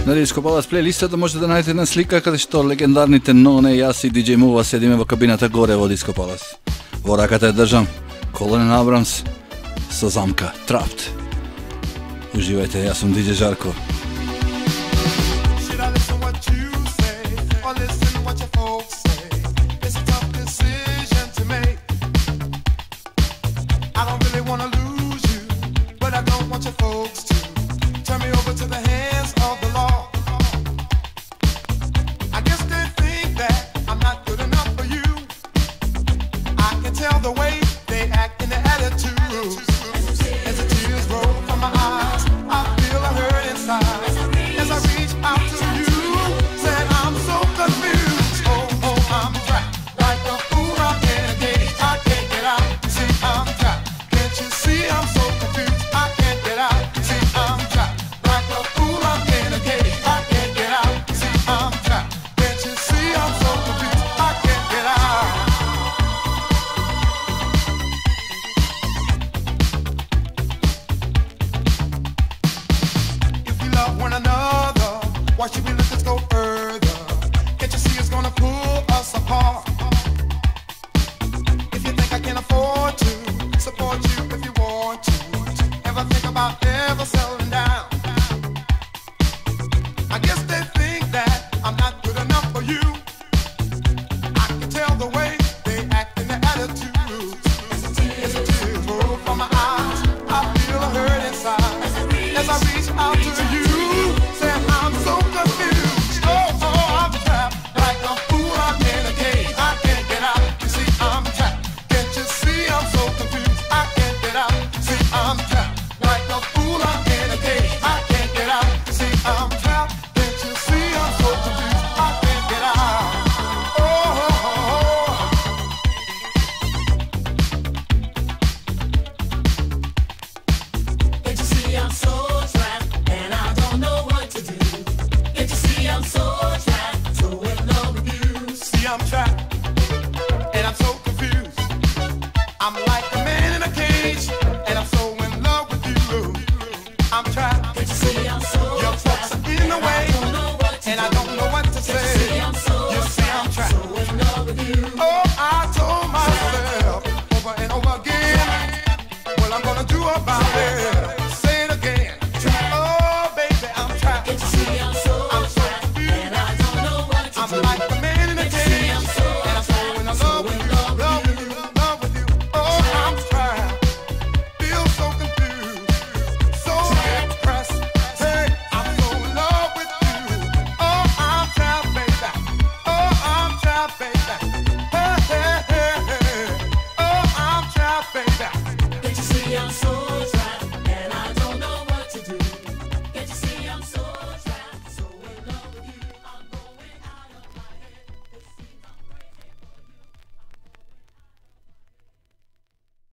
На Disko Palace плейлистата може да најдете една слика каде што легендарните Ноне, јас и DJ Mova седиме во кабината горе во Disko Palace. Во раката ја држам Колен Абрамс со замка Trapped. Уживајте, јас сум DJ Жарко. Support you if you want to. Ever think about ever self